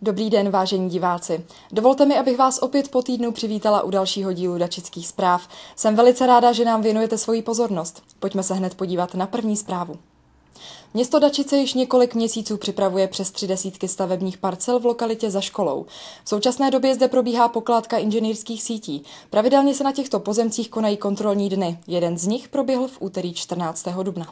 Dobrý den, vážení diváci. Dovolte mi, abych vás opět po týdnu přivítala u dalšího dílu Dačických zpráv. Jsem velice ráda, že nám věnujete svoji pozornost. Pojďme se hned podívat na první zprávu. Město Dačice již několik měsíců připravuje přes 30 stavebních parcel v lokalitě za školou. V současné době zde probíhá pokládka inženýrských sítí. Pravidelně se na těchto pozemcích konají kontrolní dny. Jeden z nich proběhl v úterý 14. dubna.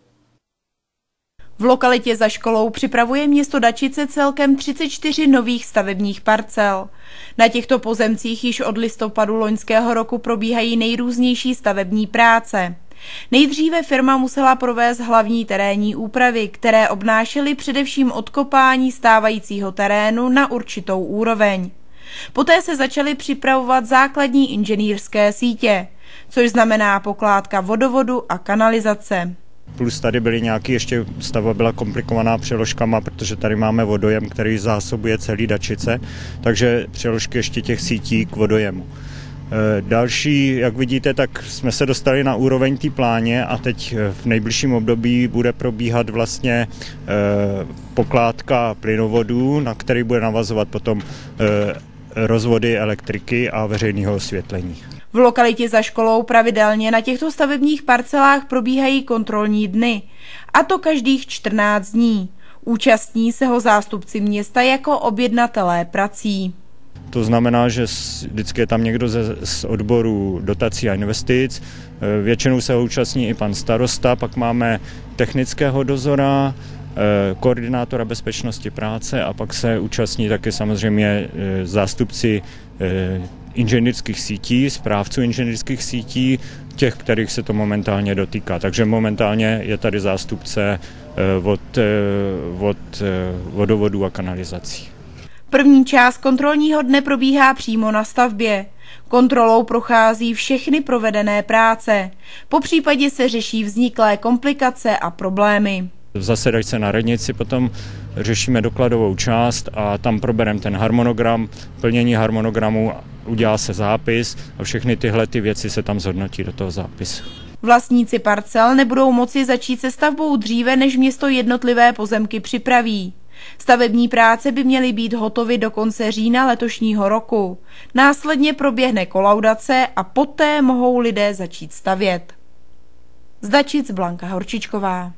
V lokalitě za školou připravuje město Dačice celkem 34 nových stavebních parcel. Na těchto pozemcích již od listopadu loňského roku probíhají nejrůznější stavební práce. Nejdříve firma musela provést hlavní terénní úpravy, které obnášely především odkopání stávajícího terénu na určitou úroveň. Poté se začaly připravovat základní inženýrské sítě, což znamená pokládka vodovodu a kanalizace. Plus tady byly nějaké, ještě stavba byla komplikovaná přeložkama, protože tady máme vodojem, který zásobuje celý Dačice, takže přeložky ještě těch sítí k vodojemu. Další, jak vidíte, tak jsme se dostali na úroveň té pláně a teď v nejbližším období bude probíhat vlastně pokládka plynovodů, na který bude navazovat potom rozvody elektriky a veřejného osvětlení. V lokalitě za školou pravidelně na těchto stavebních parcelách probíhají kontrolní dny, a to každých 14 dní. Účastní se ho zástupci města jako objednatelé prací. To znamená, že vždycky je tam někdo z odboru dotací a investic, většinou se ho účastní i pan starosta, pak máme technického dozora, koordinátora bezpečnosti práce a pak se účastní taky samozřejmě zástupci inženýrských sítí, správců inženýrských sítí, těch, kterých se to momentálně dotýká. Takže momentálně je tady zástupce od vodovodů a kanalizací. První část kontrolního dne probíhá přímo na stavbě. Kontrolou prochází všechny provedené práce. Popřípadě se řeší vzniklé komplikace a problémy. V zasedačce na radnici potom řešíme dokladovou část a tam probereme ten harmonogram, plnění harmonogramu, udělá se zápis a všechny tyhle věci se tam zhodnotí do toho zápisu. Vlastníci parcel nebudou moci začít se stavbou dříve, než město jednotlivé pozemky připraví. Stavební práce by měly být hotovy do konce října letošního roku. Následně proběhne kolaudace a poté mohou lidé začít stavět. Z Dačic Blanka Horčičková.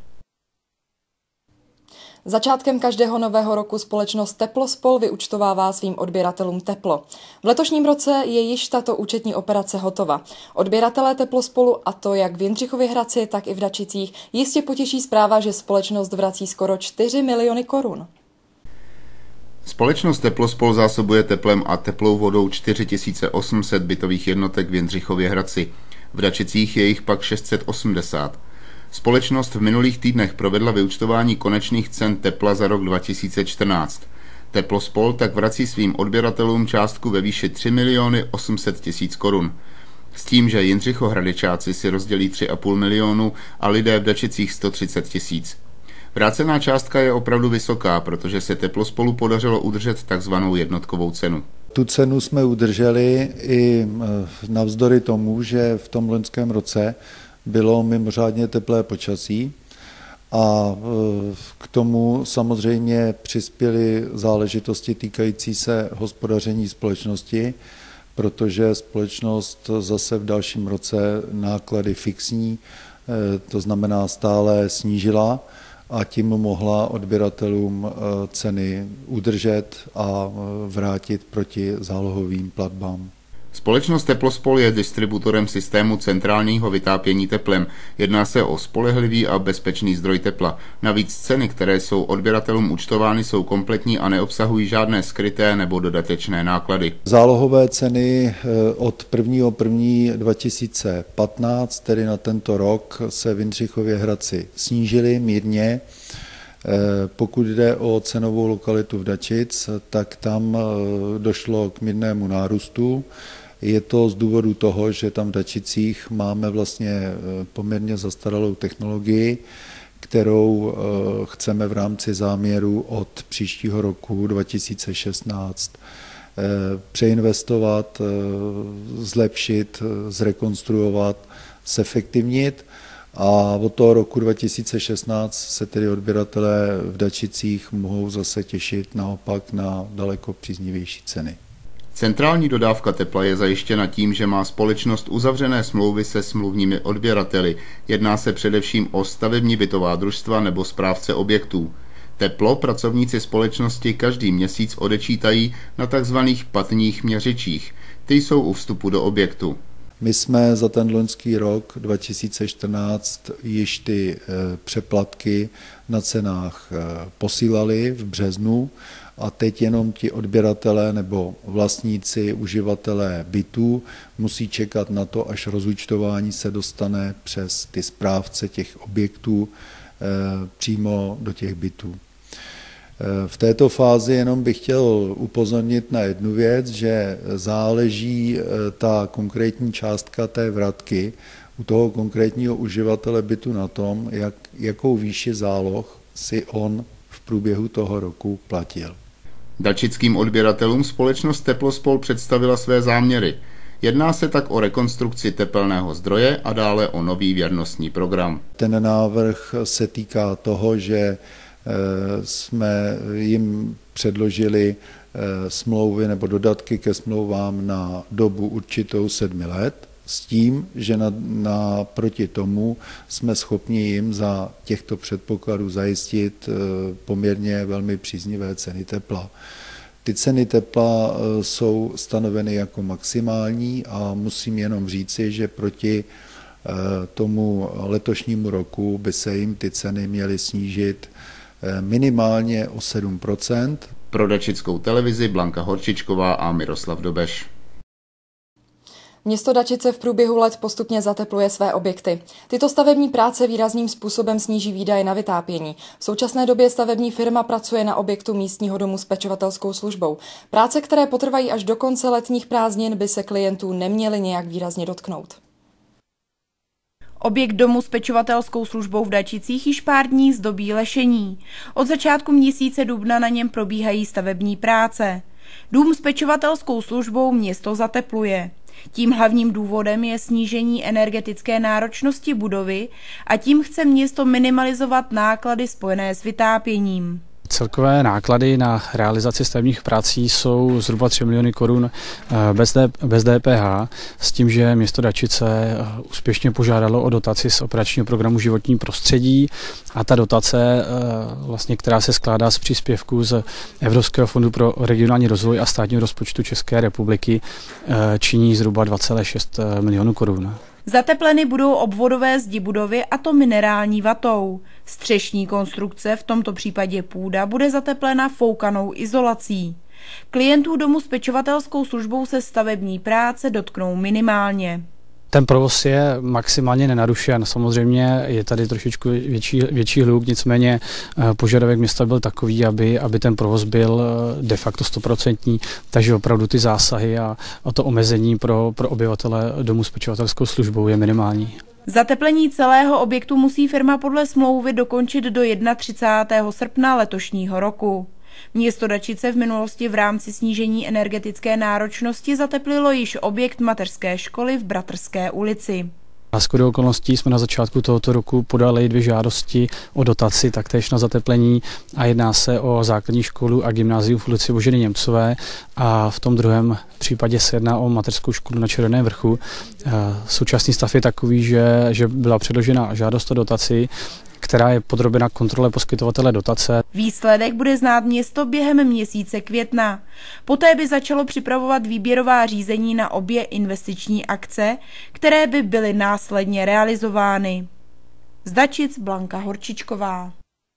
Začátkem každého nového roku společnost Teplospol vyúčtovává svým odběratelům teplo. V letošním roce je již tato účetní operace hotova. Odběratelé Teplospolu, a to jak v Jindřichově Hradci, tak i v Dačicích, jistě potěší zpráva, že společnost vrací skoro 4 miliony korun. Společnost Teplospol zásobuje teplem a teplou vodou 4800 bytových jednotek v Jindřichově Hradci. V Dačicích je jich pak 680. Společnost v minulých týdnech provedla vyúčtování konečných cen tepla za rok 2014. Teplospol tak vrací svým odběratelům částku ve výši 3 800 000 korun. S tím, že Jindřichohradečáci si rozdělí 3,5 milionu a lidé v Dačicích 130 000. Vrácená částka je opravdu vysoká, protože se Teplospolu podařilo udržet takzvanou jednotkovou cenu. Tu cenu jsme udrželi i navzdory tomu, že v tom loňském roce bylo mimořádně teplé počasí a k tomu samozřejmě přispěly záležitosti týkající se hospodaření společnosti, protože společnost zase v dalším roce náklady fixní, to znamená stále snížila a tím mohla odběratelům ceny udržet a vrátit proti zálohovým platbám. Společnost Teplospol je distributorem systému centrálního vytápění teplem. Jedná se o spolehlivý a bezpečný zdroj tepla. Navíc ceny, které jsou odběratelům účtovány, jsou kompletní a neobsahují žádné skryté nebo dodatečné náklady. Zálohové ceny od 1.1.2015, tedy na tento rok, se v Jindřichově Hradci snížily mírně. Pokud jde o cenovou lokalitu v Dačic, tak tam došlo k mírnému nárůstu. Je to z důvodu toho, že tam v Dačicích máme vlastně poměrně zastaralou technologii, kterou chceme v rámci záměru od příštího roku 2016 přeinvestovat, zlepšit, zrekonstruovat, zefektivnit A od toho roku 2016 se tedy odběratelé v Dačicích mohou zase těšit naopak na daleko příznivější ceny. Centrální dodávka tepla je zajištěna tím, že má společnost uzavřené smlouvy se smluvními odběrateli. Jedná se především o stavební bytová družstva nebo správce objektů. Teplo pracovníci společnosti každý měsíc odečítají na tzv. Patních měřičích. Ty jsou u vstupu do objektu. My jsme za ten loňský rok 2014 již ty přeplatky na cenách posílali v březnu a teď jenom ti odběratelé nebo vlastníci, uživatelé bytů musí čekat na to, až rozúčtování se dostane přes ty správce těch objektů přímo do těch bytů. V této fázi jenom bych chtěl upozornit na jednu věc, že záleží ta konkrétní částka té vratky u toho konkrétního uživatele bytu na tom, jakou výši záloh si on v průběhu toho roku platil. Dačickým odběratelům společnost Teplospol představila své záměry. Jedná se tak o rekonstrukci tepelného zdroje a dále o nový věrnostní program. Ten návrh se týká toho, že jsme jim předložili smlouvy nebo dodatky ke smlouvám na dobu určitou 7 let, s tím, že naproti tomu jsme schopni jim za těchto předpokladů zajistit poměrně velmi příznivé ceny tepla. Ty ceny tepla jsou stanoveny jako maximální a musím jenom říci, že proti tomu letošnímu roku by se jim ty ceny měly snížit minimálně o 7%. Pro Dačickou televizi Blanka Horčičková a Miroslav Dobeš. Město Dačice v průběhu let postupně zatepluje své objekty. Tyto stavební práce výrazným způsobem sníží výdaje na vytápění. V současné době stavební firma pracuje na objektu místního domu s pečovatelskou službou. Práce, které potrvají až do konce letních prázdnin, by se klientů neměly nějak výrazně dotknout. Objekt domu s pečovatelskou službou v Dačicích již pár dní zdobí lešení. Od začátku měsíce dubna na něm probíhají stavební práce. Dům s pečovatelskou službou město zatepluje. Tím hlavním důvodem je snížení energetické náročnosti budovy a tím chce město minimalizovat náklady spojené s vytápěním. Celkové náklady na realizaci stavebních prací jsou zhruba 3 miliony korun bez DPH, s tím, že město Dačice úspěšně požádalo o dotaci z operačního programu Životní prostředí a ta dotace, vlastně, která se skládá z příspěvků z Evropského fondu pro regionální rozvoj a státního rozpočtu České republiky, činí zhruba 2,6 milionů korun. Zatepleny budou obvodové zdi budovy, a to minerální vatou. Střešní konstrukce, v tomto případě půda, bude zateplena foukanou izolací. Klientů domu s pečovatelskou službou se stavební práce dotknou minimálně. Ten provoz je maximálně nenarušen. Samozřejmě je tady trošičku větší hluk, nicméně požadavek města byl takový, aby ten provoz byl de facto 100%, takže opravdu ty zásahy a to omezení pro obyvatele domu s pečovatelskou službou je minimální. Zateplení celého objektu musí firma podle smlouvy dokončit do 31. srpna letošního roku. Město Dačice v minulosti v rámci snížení energetické náročnosti zateplilo již objekt mateřské školy v Bratrské ulici. A shodou okolností jsme na začátku tohoto roku podali 2 žádosti o dotaci, taktéž na zateplení, a jedná se o základní školu a gymnázium v ulici Boženy Němcové a v tom druhém případě se jedná o mateřskou školu na Červeném vrchu. Současný stav je takový, že byla předložena žádost o dotaci, která je podrobena kontrole poskytovatele dotace. Výsledek bude znát město během měsíce května. Poté by začalo připravovat výběrová řízení na obě investiční akce, které by byly následně realizovány. Z Dačic Blanka Horčičková.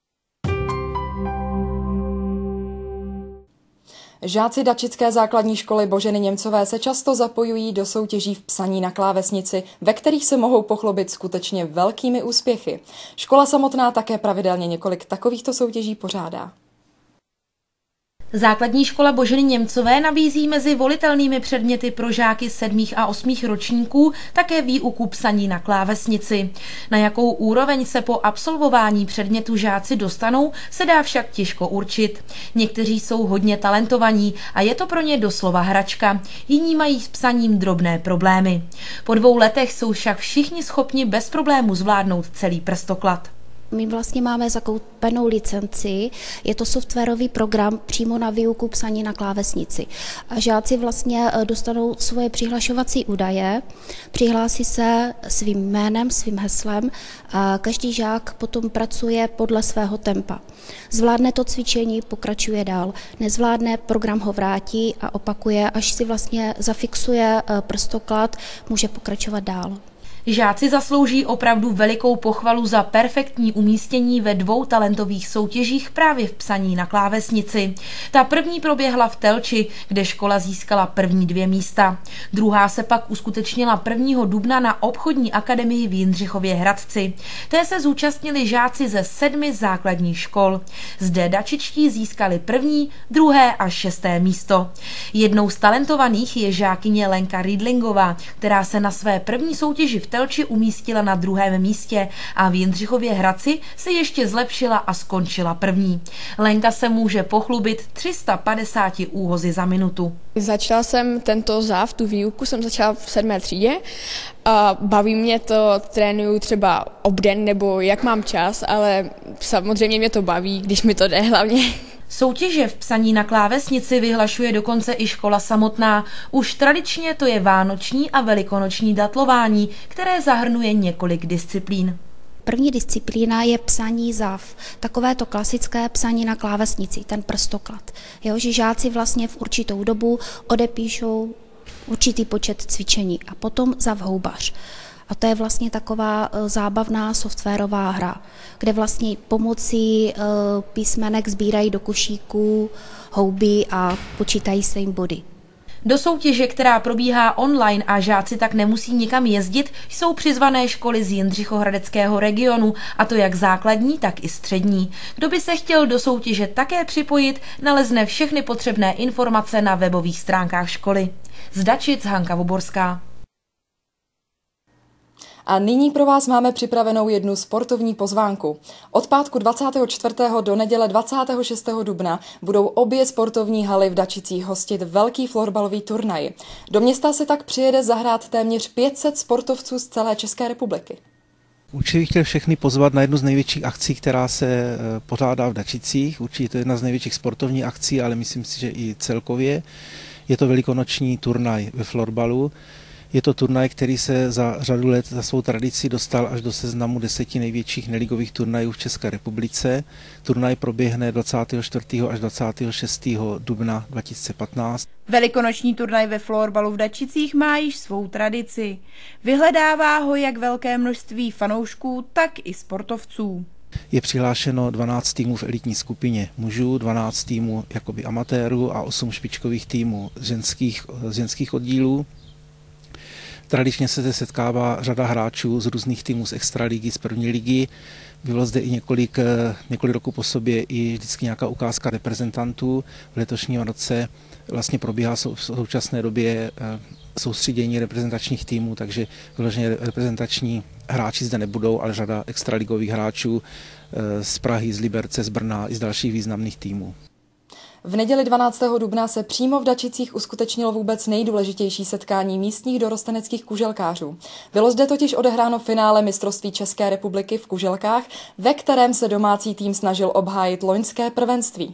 Žáci Dačické základní školy Boženy Němcové se často zapojují do soutěží v psaní na klávesnici, ve kterých se mohou pochlubit skutečně velkými úspěchy. Škola samotná také pravidelně několik takovýchto soutěží pořádá. Základní škola Boženy Němcové nabízí mezi volitelnými předměty pro žáky 7. a 8. ročníků také výuku psaní na klávesnici. Na jakou úroveň se po absolvování předmětu žáci dostanou, se dá však těžko určit. Někteří jsou hodně talentovaní a je to pro ně doslova hračka. Jiní mají s psaním drobné problémy. Po 2 letech jsou však všichni schopni bez problému zvládnout celý prstoklad. My vlastně máme zakoupenou licenci, je to softwarový program přímo na výuku psaní na klávesnici. A žáci vlastně dostanou svoje přihlašovací údaje, přihlásí se svým jménem, svým heslem a každý žák potom pracuje podle svého tempa. Zvládne to cvičení, pokračuje dál. Nezvládne, program ho vrátí a opakuje, až si vlastně zafixuje prstoklad, může pokračovat dál. Žáci zaslouží opravdu velikou pochvalu za perfektní umístění ve 2 talentových soutěžích právě v psaní na klávesnici. Ta první proběhla v Telči, kde škola získala první 2 místa. Druhá se pak uskutečnila 1. dubna na obchodní akademii v Jindřichově Hradci. Té se zúčastnili žáci ze 7 základních škol. Zde dačičtí získali 1., 2. a 6. místo. Jednou z talentovaných je žákyně Lenka Rydlingová, která se na své první soutěži v Telči umístila na 2. místě a v Jindřichově Hradci se ještě zlepšila a skončila 1. Lenka se může pochlubit 350 úhozy za minutu. Začala jsem tento záv, tu výuku jsem začala v 7. třídě a baví mě to, trénuju třeba obden nebo jak mám čas, ale samozřejmě mě to baví, když mi to jde hlavně. Soutěže v psaní na klávesnici vyhlašuje dokonce i škola samotná. Už tradičně to je vánoční a velikonoční datlování, které zahrnuje několik disciplín. První disciplína je psaní záv, takové to klasické psaní na klávesnici, ten prstoklad. Jo, že žáci vlastně v určitou dobu odepíšou určitý počet cvičení a potom zavhoubař. A to je vlastně taková zábavná softwarová hra, kde vlastně pomocí písmenek sbírají do košíků houby a počítají se jim body. Do soutěže, která probíhá online a žáci tak nemusí nikam jezdit, jsou přizvané školy z Jindřichohradeckého regionu, a to jak základní, tak i střední. Kdo by se chtěl do soutěže také připojit, nalezne všechny potřebné informace na webových stránkách školy. Z Dačic Hanka Voborská. A nyní pro vás máme připravenou jednu sportovní pozvánku. Od pátku 24. do neděle 26. dubna budou obě sportovní haly v Dačicích hostit velký florbalový turnaj. Do města se tak přijede zahrát téměř 500 sportovců z celé České republiky. Určitě bych chtěl všechny pozvat na jednu z největších akcí, která se pořádá v Dačicích. Určitě to je jedna z největších sportovních akcí, ale myslím si, že i celkově. Je to velikonoční turnaj ve florbalu. Je to turnaj, který se za řadu let za svou tradici dostal až do seznamu 10 největších neligových turnajů v České republice. Turnaj proběhne 24. až 26. dubna 2015. Velikonoční turnaj ve florbalu v Dačicích má již svou tradici. Vyhledává ho jak velké množství fanoušků, tak i sportovců. Je přihlášeno 12 týmů v elitní skupině mužů, 12 týmů jakoby amatérů a 8 špičkových týmů ženských oddílů. Tradičně se zde setkává řada hráčů z různých týmů z extraligy, z první ligy. Bylo zde i několik roků po sobě i vždycky nějaká ukázka reprezentantů. V letošním roce vlastně probíhá v současné době soustředění reprezentačních týmů, takže vyloženě reprezentační hráči zde nebudou, ale řada extraligových hráčů z Prahy, z Liberce, z Brna i z dalších významných týmů. V neděli 12. dubna se přímo v Dačicích uskutečnilo vůbec nejdůležitější setkání místních dorosteneckých kuželkářů. Bylo zde totiž odehráno finále mistrovství České republiky v kuželkách, ve kterém se domácí tým snažil obhájit loňské prvenství.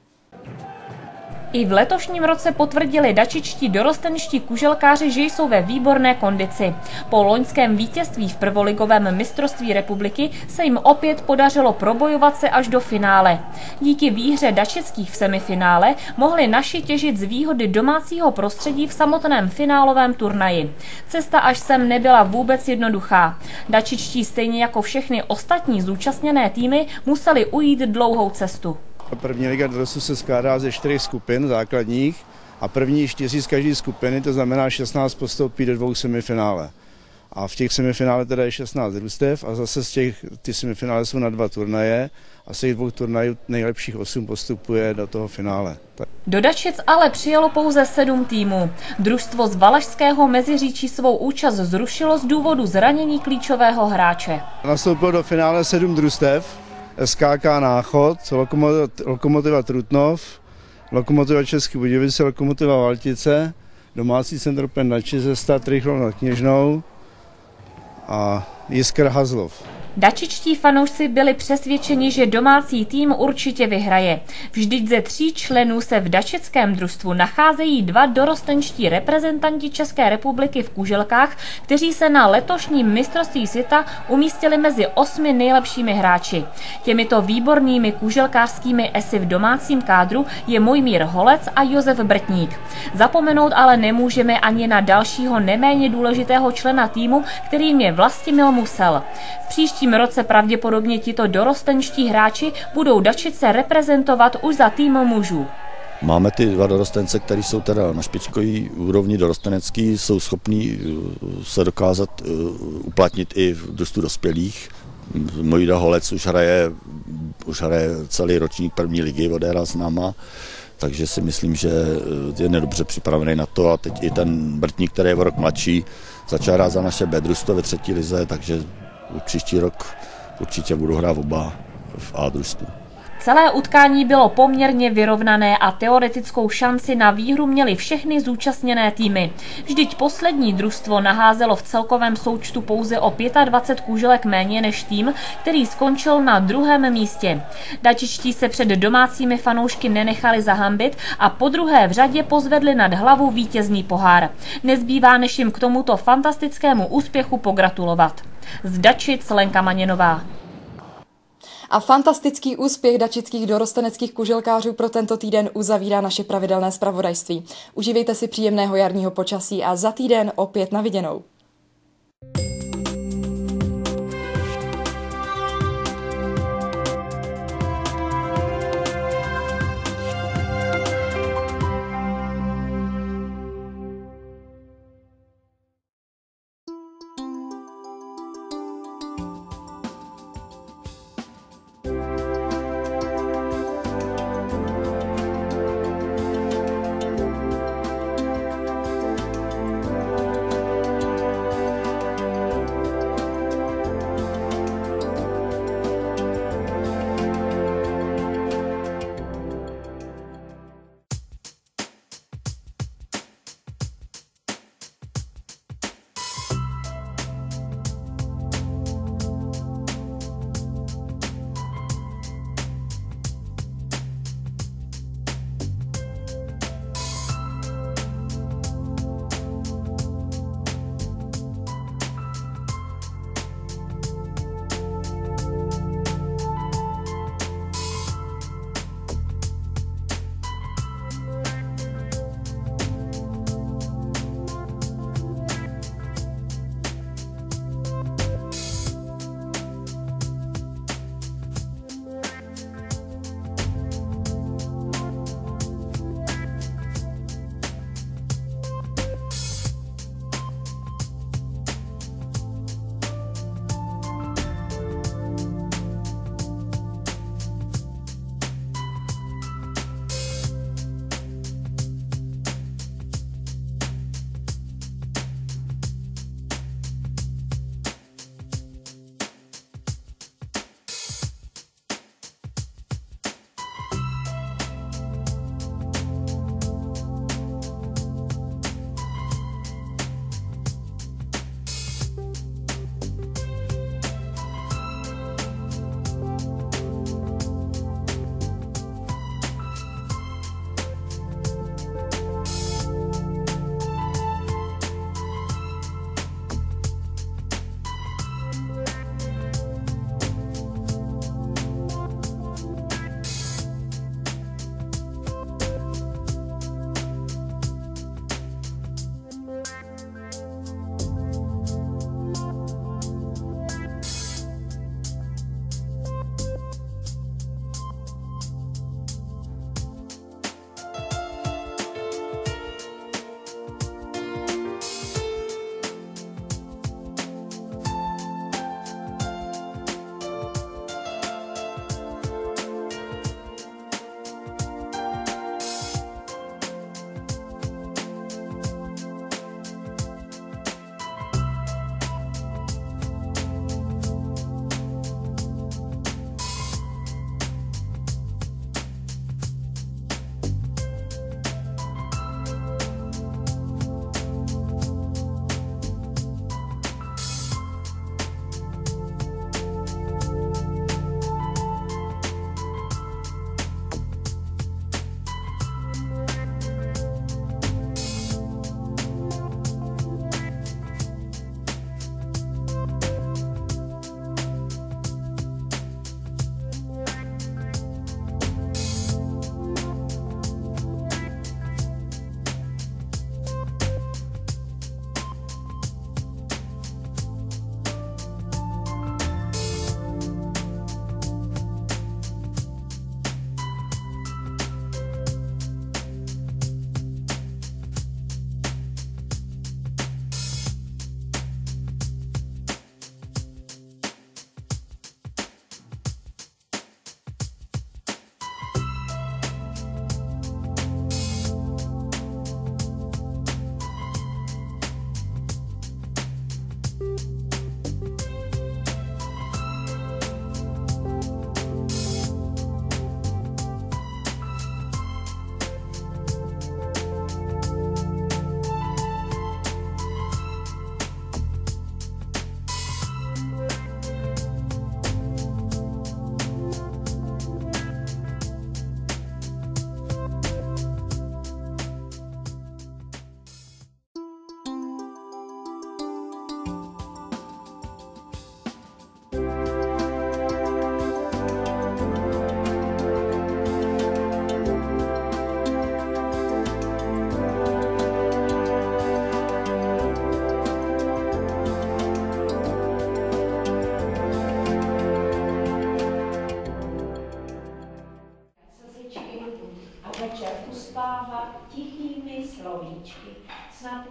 I v letošním roce potvrdili dačičtí dorostenští kuželkáři, že jsou ve výborné kondici. Po loňském vítězství v prvoligovém mistrovství republiky se jim opět podařilo probojovat se až do finále. Díky výhře dačických v semifinále mohli naši těžit z výhody domácího prostředí v samotném finálovém turnaji. Cesta až sem nebyla vůbec jednoduchá. Dačičtí stejně jako všechny ostatní zúčastněné týmy museli ujít dlouhou cestu. První liga dorostu se skládá ze 4 skupin základních a první 4 z každé skupiny, to znamená 16, postoupí do 2 semifinále. A v těch semifinále teda je 16 družstev a zase ty semifinále jsou na 2 turnaje a z těch 2 turnajů nejlepších 8 postupuje do toho finále. Do Dačic ale přijelo pouze 7 týmů. Družstvo z Valašského Meziříčí svou účast zrušilo z důvodu zranění klíčového hráče. Nastoupilo do finále 7 družstev, SKK Náchod, Lokomotiva Trutnov, Lokomotiva České Budějovice, Lokomotiva Valtice, domácí Centropen Dačice, Start Rychlov nad Kněžnou a Jiskra Hazlov. Dačičtí fanoušci byli přesvědčeni, že domácí tým určitě vyhraje. Vždyť ze 3 členů se v dačickém družstvu nacházejí 2 dorostenští reprezentanti České republiky v kuželkách, kteří se na letošním mistrovství světa umístili mezi 8 nejlepšími hráči. Těmito výbornými kuželkářskými esy v domácím kádru je Mojmír Holec a Josef Brtník. Zapomenout ale nemůžeme ani na dalšího neméně důležitého člena týmu, kterým je Vlastimil Musel. V příštím roce pravděpodobně tito dorostenští hráči budou Dačice reprezentovat už za tým mužů. Máme ty 2 dorostence, kteří jsou teda na špičkové úrovni dorostenecký, jsou schopní se dokázat uplatnit i v družstvu dospělých. Mojda Holec už hraje celý ročník 1. ligy, odehrál s náma, takže si myslím, že je nedobře připravený na to a teď i ten Brtník, který je o rok mladší, začal hrát za naše B družstvo ve 3. lize, takže příští rok určitě budu hrát oba v A družstvu. Celé utkání bylo poměrně vyrovnané a teoretickou šanci na výhru měly všechny zúčastněné týmy. Vždyť poslední družstvo naházelo v celkovém součtu pouze o 25 kuželek méně než tým, který skončil na 2. místě. Dačičtí se před domácími fanoušky nenechali zahambit a po druhé v řadě pozvedli nad hlavu vítězný pohár. Nezbývá než jim k tomuto fantastickému úspěchu pogratulovat. Z Dačic Lenka Maněnová. A fantastický úspěch dačických dorosteneckých kuželkářů pro tento týden uzavírá naše pravidelné zpravodajství. Užívejte si příjemného jarního počasí a za týden opět na viděnou.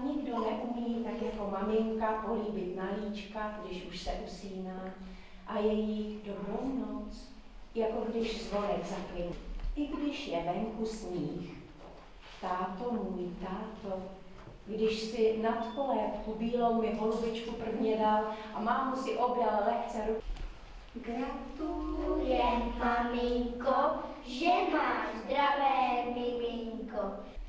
nikdo neumí tak jako maminka políbit na líčka, když už se usíná, a její dobrou noc, jako když zvonek zaplyne. I když je venku sníh. Táto, můj táto, když si nad kolébku bílou mi holubičku prvně dal a mámu si objal lehce ruku. Gratulujem, maminko, že máš zdravé miminko.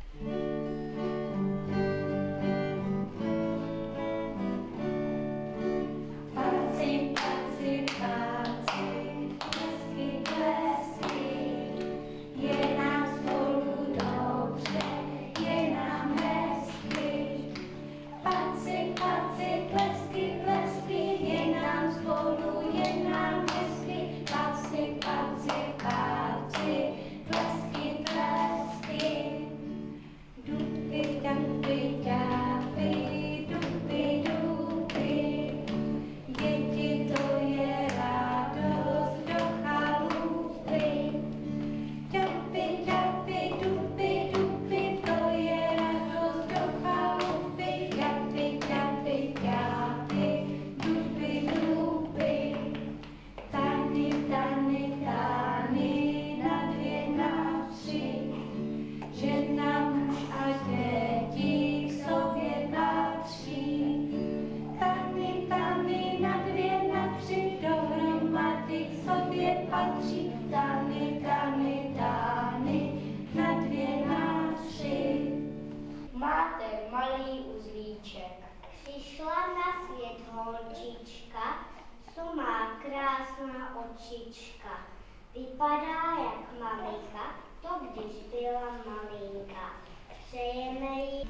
Paci, paci, paci, plesky, plesky, je nám spolu dobře, je nám hezky. Paci, paci, plesky, plesky, je nám spolu, je nám hezky. Paci, paci, paci, plesky, plesky. Dupy, dupy, dupy, dupy, dupy. Děti, to je radost do chalupy. Dupy, dupy, dupy, dupy, to je radost do chalupy. Dupy, dupy, dupy, dupy, dupy. Tany, tany, tany, na dvě, na tři. Žena, muž a děti k sobě patří. Tany, tany, na dvě, na tři, dohromady k sobě patří. Tany, tany, tany, na dvě, na tři. Máte malý uzlíček. Přišla na svět holčička, co má krásná očička. Vypadá jak maminka, to když byla maminka. Přejeme jí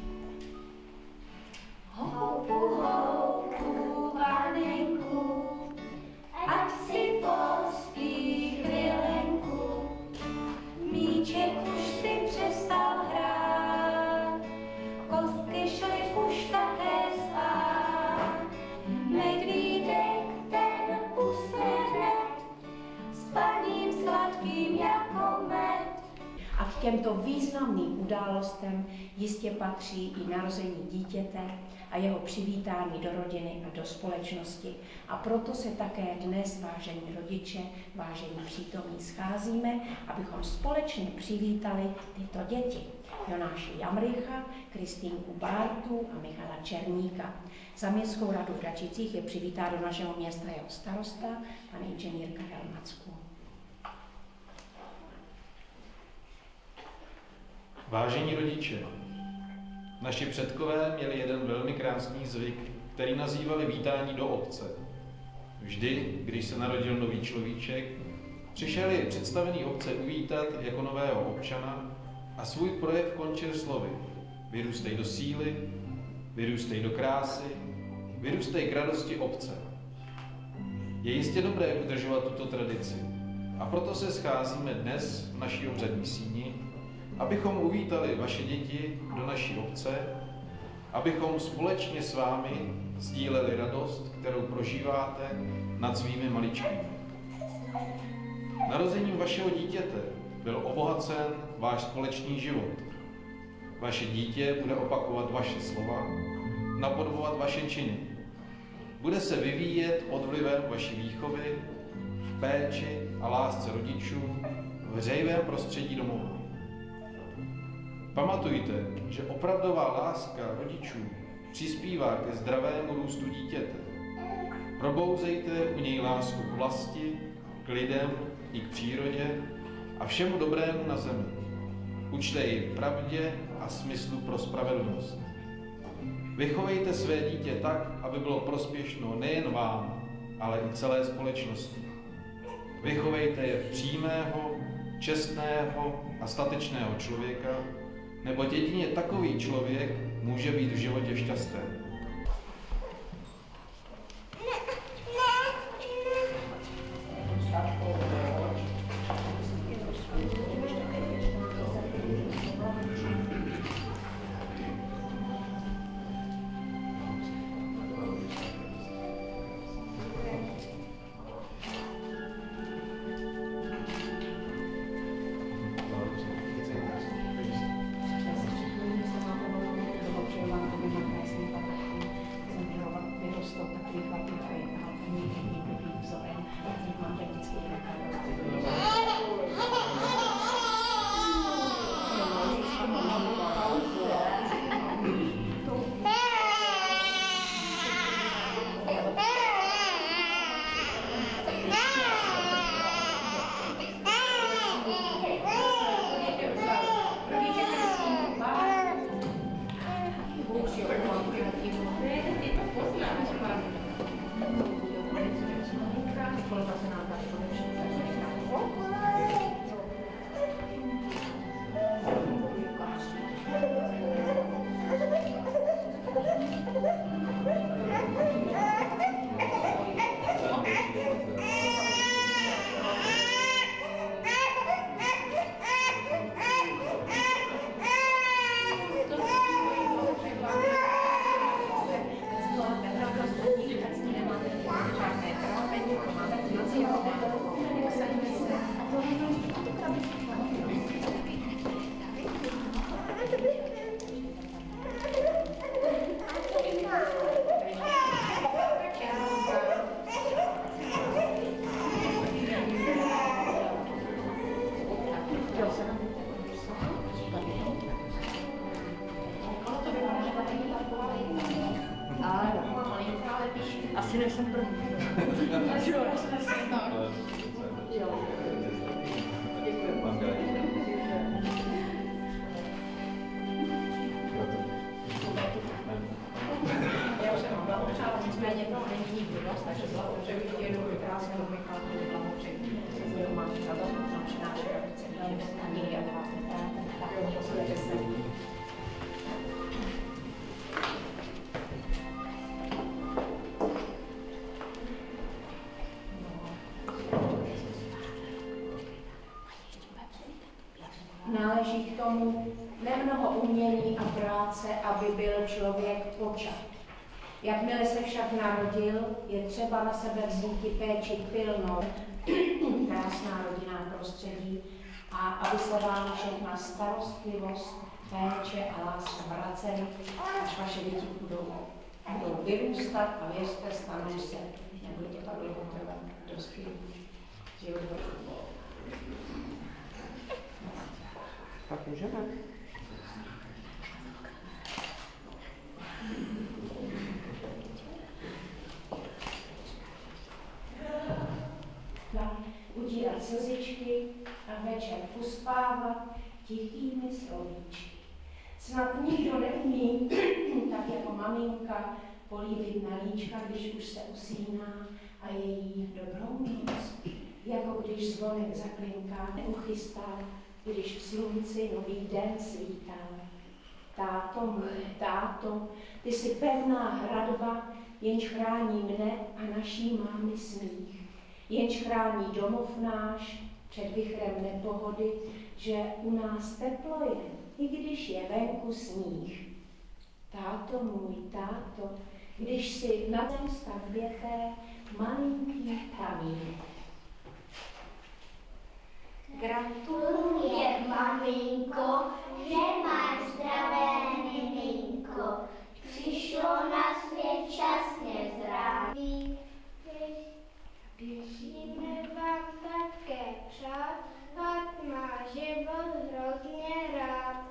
houpu, houpu, panenku, ať si pospí chvilenku. Míček už si přestal hrát, kostky šly už také spát. Medvídek ten usne hned, spaním sladkým jako med. A k těmto významným událostem jistě patří i narození dítěte a jeho přivítání do rodiny a do společnosti. A proto se také dnes, vážení rodiče, vážení přítomní, scházíme, abychom společně přivítali tyto děti. Jonáše Jamricha, Kristýnku Bártu a Michala Černíka. Za městskou radu v Dačicích je přivítá do našeho města jeho starosta, pan inženýr Karel Macku. Vážení rodiče, naši předkové měli jeden velmi krásný zvyk, který nazývali vítání do obce. Vždy, když se narodil nový človíček, přišel jej představený obce uvítat jako nového občana a svůj projev končil slovy: vyrůstej do síly, vyrůstej do krásy, vyrůstej k radosti obce. Je jistě dobré udržovat tuto tradici a proto se scházíme dnes v naší obřadní síni, abychom uvítali vaše děti do naší obce, abychom společně s vámi sdíleli radost, kterou prožíváte nad svými maličky. Narozením vašeho dítěte byl obohacen váš společný život. Vaše dítě bude opakovat vaše slova, napodobovat vaše činy. Bude se vyvíjet pod vlivem vaší výchovy, v péči a lásce rodičů, v hřejivém prostředí domova. Pamatujte, že opravdová láska rodičů přispívá ke zdravému růstu dítěte. Probouzejte u něj lásku k vlasti, k lidem i k přírodě a všemu dobrému na zemi. Učte ji pravdě a smyslu pro spravedlnost. Vychovejte své dítě tak, aby bylo prospěšno nejen vám, ale i celé společnosti. Vychovejte je v přímého, čestného a statečného člověka, neboť jedině takový člověk může být v životě šťastný. Asi nejsem první. Já už jsem přála, nicméně to není nikdy dost, takže blahopřeji ještě jednou krásně do Michalu, blahopřeji. Se mám za to, co přináší a nikdy a vás netáte. Tak jo, posledujte se. Náleží k tomu nemnoho umění a práce, aby byl člověk počat. Jakmile se však narodil, je třeba na sebe vzít péči pilnou, krásná rodinná prostředí a aby se vám všechna starostlivost, péče a láska vracely, až vaše děti budou vyrůstat a věřte, stanou se, nebudete pak dlouho trvat dospělí. Tak můžeme. Utírat slzičky a večer uspávat tichými slovíčky. Snad nikdo neumí, tak jako maminka, políbit na líčka, když už se usíná a je jí dobrou noc. Jako když zvonek zaklinká, neuchystá, když v slunci nový den svítá. Táto můj, táto, ty jsi pevná hradba, jenž chrání mne a naší mámy smích. Jenž chrání domov náš před vichrem nepohody, že u nás teplo je, i když je venku sníh. Táto můj, táto, když si na tom stavbě té malinký kamín. Gratuluję, maminko, že máš zdravé miminko. Přišlo na svět časně zdraví. Musíme vám také přát, ať má život hrozně rád.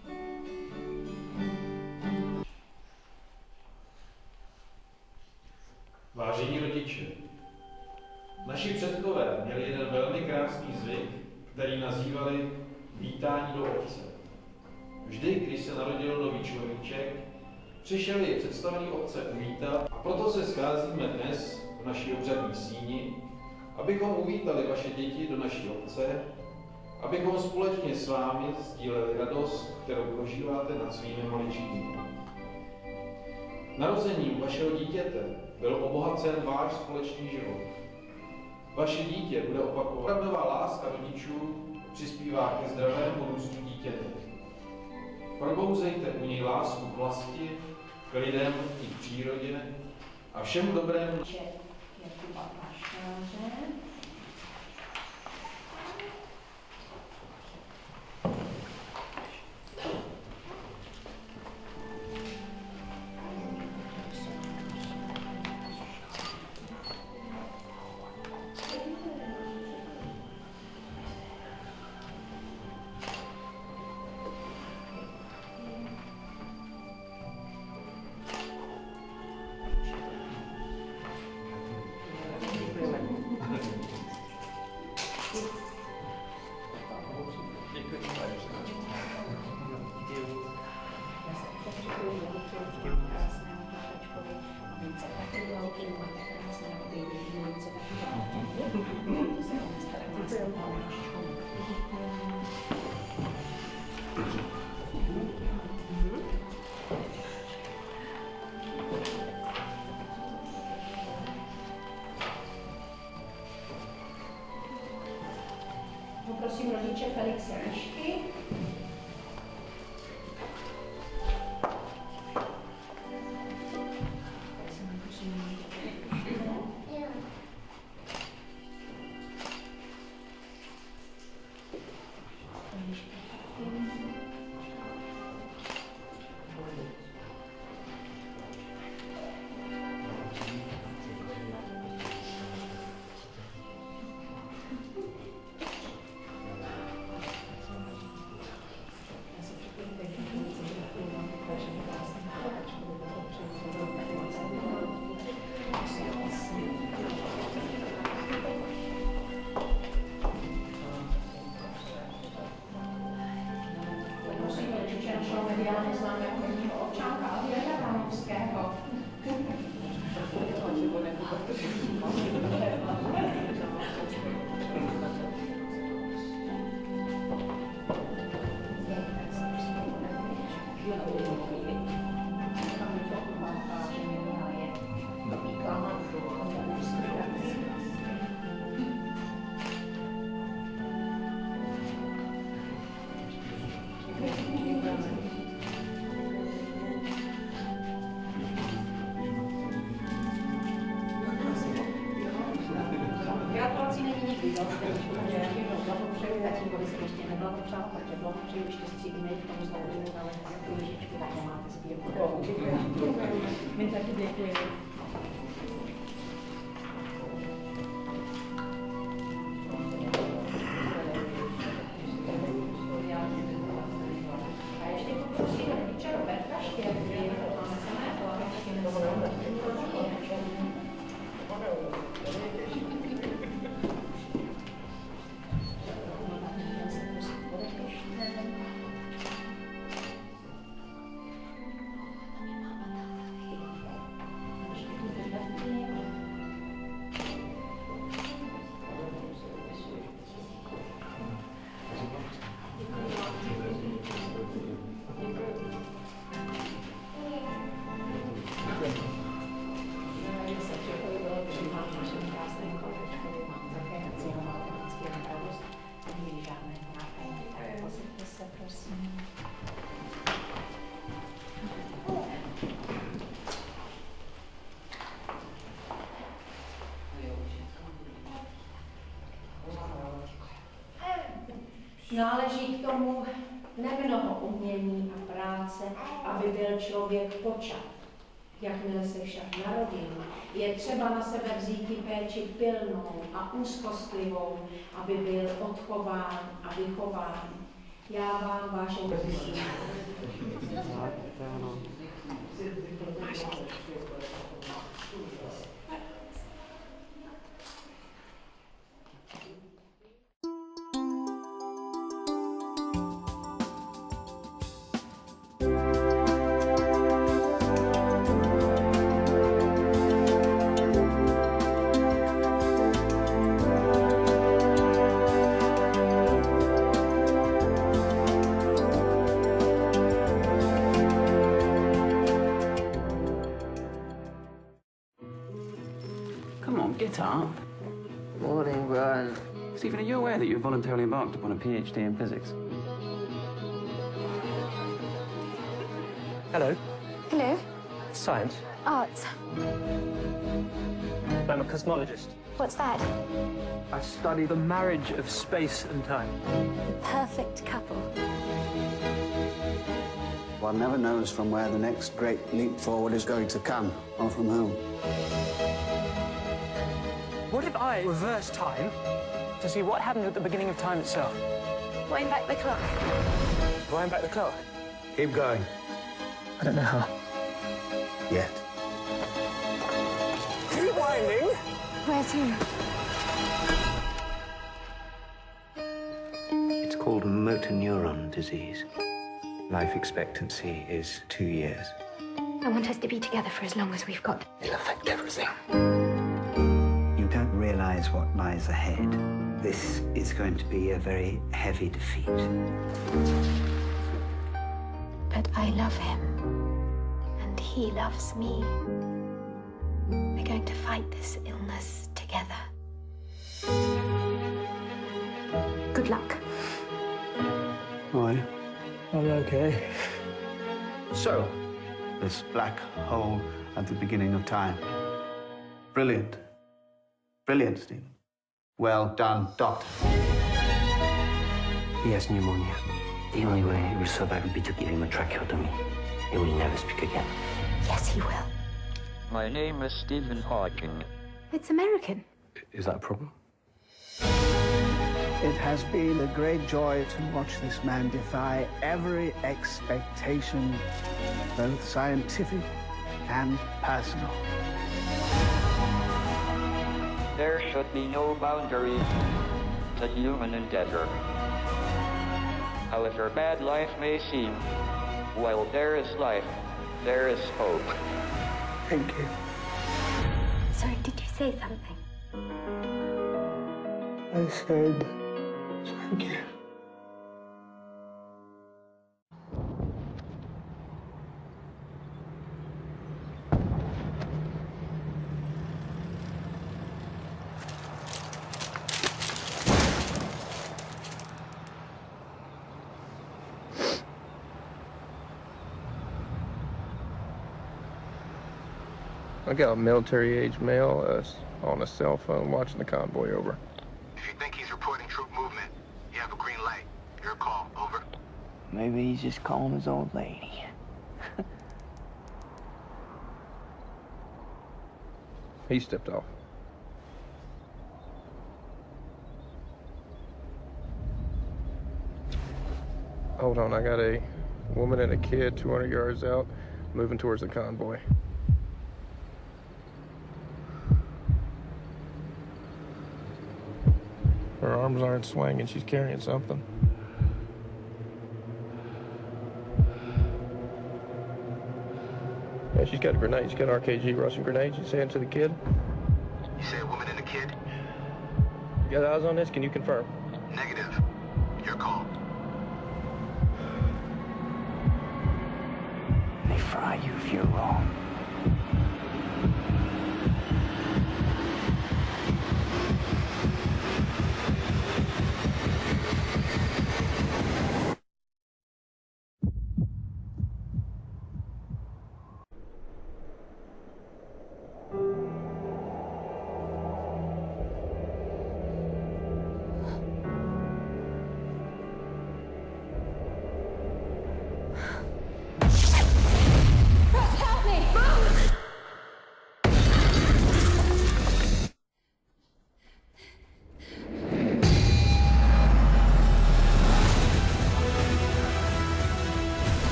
Vážení rodiče, naši předkové měli jeden velmi krásný zvyk, který nazývali vítání do obce. Vždy, když se narodil nový človíček, přišel jej představený obce uvítat a proto se scházíme dnes v naší obřadní síni, abychom uvítali vaše děti do naší obce, abychom společně s vámi sdíleli radost, kterou prožíváte nad svými maličkými. Narozením vašeho dítěte byl obohacen váš společný život. Vaše dítě bude opakovat. Opravdová láska rodičů přispívá ke zdravému růstu dítěte. Probouzejte u něj lásku k vlasti, k lidem i k přírodě a všemu dobrému. Felixe Lišky. Gratulací není nikdy, protože jednou blahopřeju, tatínkovi jsem ještě neblahopřál, takže blahopřeju štěstí i nej k tomu znovu, ale knížičku také máte sbírku. Děkuji. My taky děkujeme. A ještě poprosím rodiče Roberta Štěrky, máme samé hlavičky nebo Náleží k tomu nemnoho umění a práce, aby byl člověk počat. Jakmile se však narodil, je třeba na sebe vzít péči pilnou a úzkostlivou, aby byl odchován a vychován. Já vám, vážení Get up. Morning, Brian. Stephen, are you aware that you've voluntarily embarked upon a PhD in physics? Hello. Hello. Science. Arts. I'm a cosmologist. What's that? I study the marriage of space and time. The perfect couple. One never knows from where the next great leap forward is going to come, or from whom. What if I reverse time to see what happened at the beginning of time itself? Wind back the clock. Wind back the clock? Keep going. I don't know how. Yet. Keep winding! Where to? It's called motor neuron disease. Life expectancy is 2 years. I want us to be together for as long as we've got. It'll affect everything. You don't realize what lies ahead. This is going to be a very heavy defeat. But I love him. And he loves me. We're going to fight this illness together. Good luck. How are you? I'm okay. So, this black hole at the beginning of time. Brilliant. Brilliant, Stephen. Well done, Doctor. He has pneumonia. The only way he will survive will be to give him a tracheotomy. He will never speak again. Yes, he will. My name is Stephen Hawking. It's American. Is that a problem? It has been a great joy to watch this man defy every expectation, both scientific and personal. There should be no boundaries to human endeavor. However bad life may seem, while there is life, there is hope. Thank you. Sorry, did you say something? I said thank you. I got a military-age male on a cell phone watching the convoy over. If you think he's reporting troop movement, you have a green light. Your call, over. Maybe he's just calling his old lady. He stepped off. Hold on, I got a woman and a kid 200 yards out, moving towards the convoy. Her arms aren't swinging, she's carrying something. Yeah, she's got a grenade. She's got an RKG Russian grenade. She's saying to the kid. You say a woman and a kid? You got eyes on this? Can you confirm? Negative. Your call. They fry you if you're wrong. Chris, help me!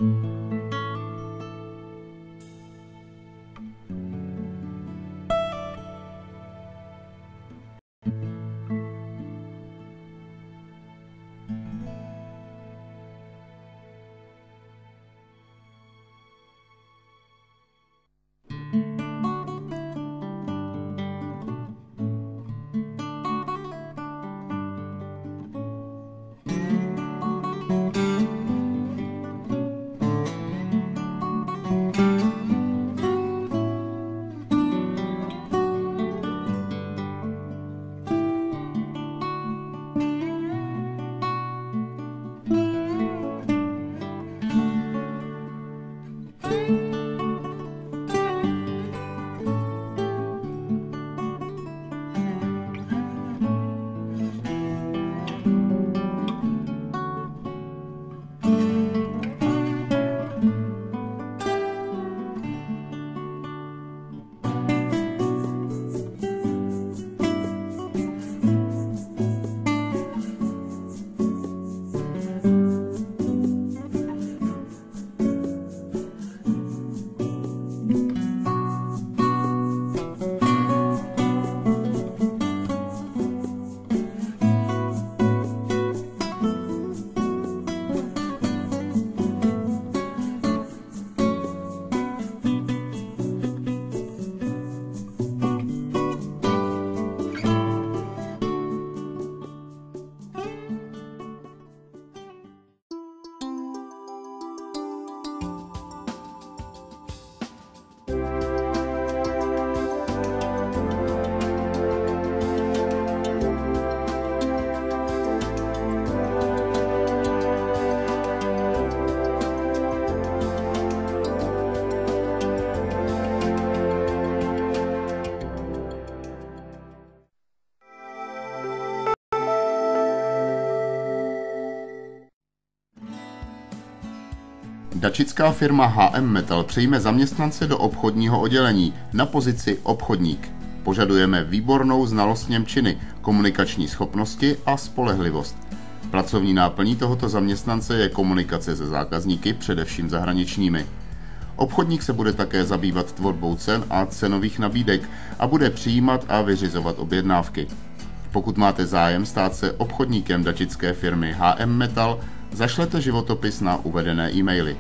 Dačická firma HM Metal přijme zaměstnance do obchodního oddělení na pozici obchodník. Požadujeme výbornou znalost němčiny, komunikační schopnosti a spolehlivost. Pracovní náplní tohoto zaměstnance je komunikace se zákazníky, především zahraničními. Obchodník se bude také zabývat tvorbou cen a cenových nabídek a bude přijímat a vyřizovat objednávky. Pokud máte zájem stát se obchodníkem dačické firmy HM Metal, zašlete životopis na uvedené e-maily.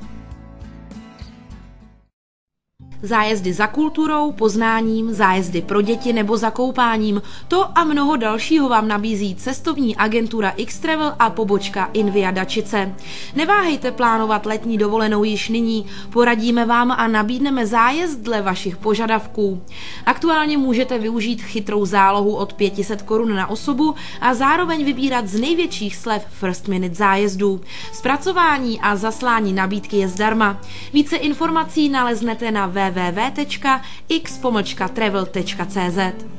Zájezdy za kulturou, poznáním, zájezdy pro děti nebo za koupáním. To a mnoho dalšího vám nabízí cestovní agentura X-Travel a pobočka Invia Dačice. Neváhejte plánovat letní dovolenou již nyní, poradíme vám a nabídneme zájezd dle vašich požadavků. Aktuálně můžete využít chytrou zálohu od 500 korun na osobu a zároveň vybírat z největších slev First Minute zájezdů. Zpracování a zaslání nabídky je zdarma. Více informací naleznete na www.x-travel.cz.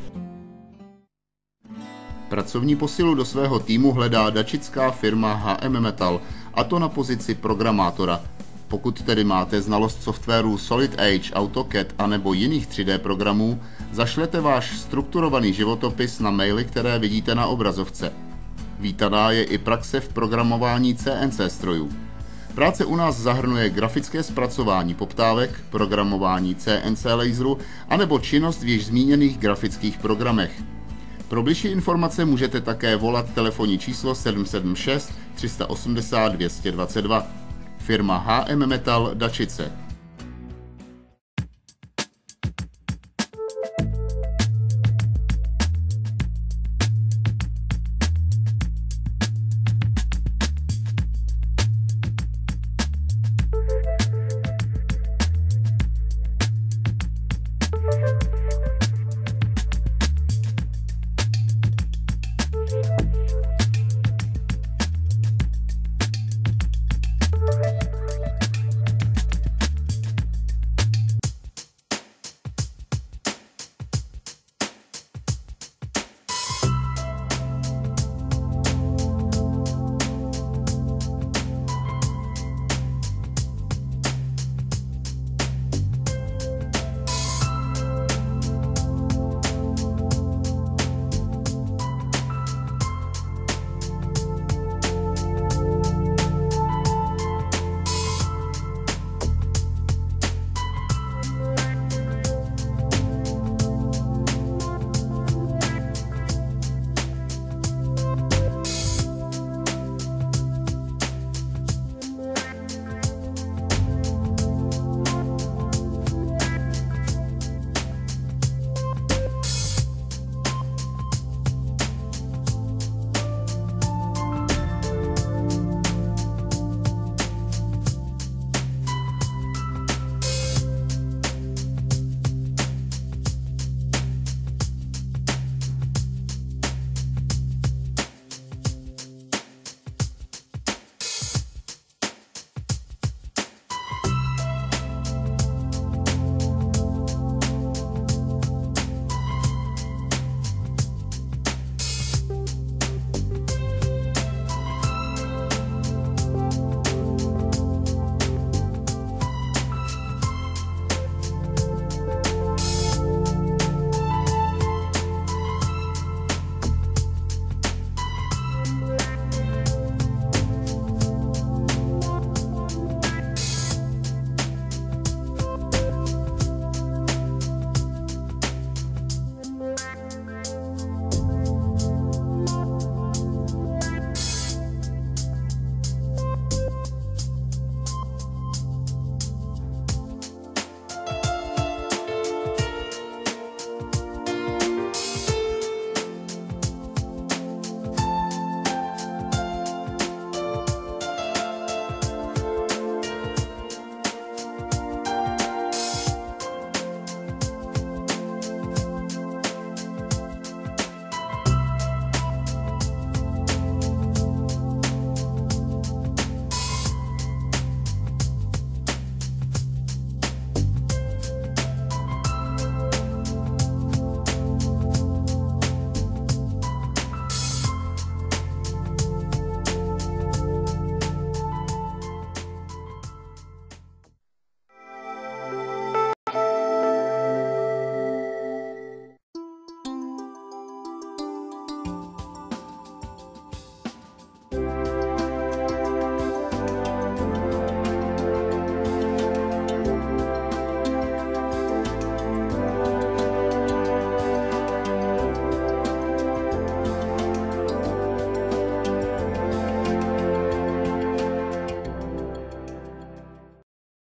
Pracovní posilu do svého týmu hledá dačická firma HM Metal, a to na pozici programátora. Pokud tedy máte znalost softwarů Solid Edge, AutoCAD a nebo jiných 3D programů, zašlete váš strukturovaný životopis na maily, které vidíte na obrazovce. Vítaná je i praxe v programování CNC strojů. Práce u nás zahrnuje grafické zpracování poptávek, programování CNC laseru anebo činnost v již zmíněných grafických programech. Pro bližší informace můžete také volat telefonní číslo 776 380 222. Firma HM Metal Dačice.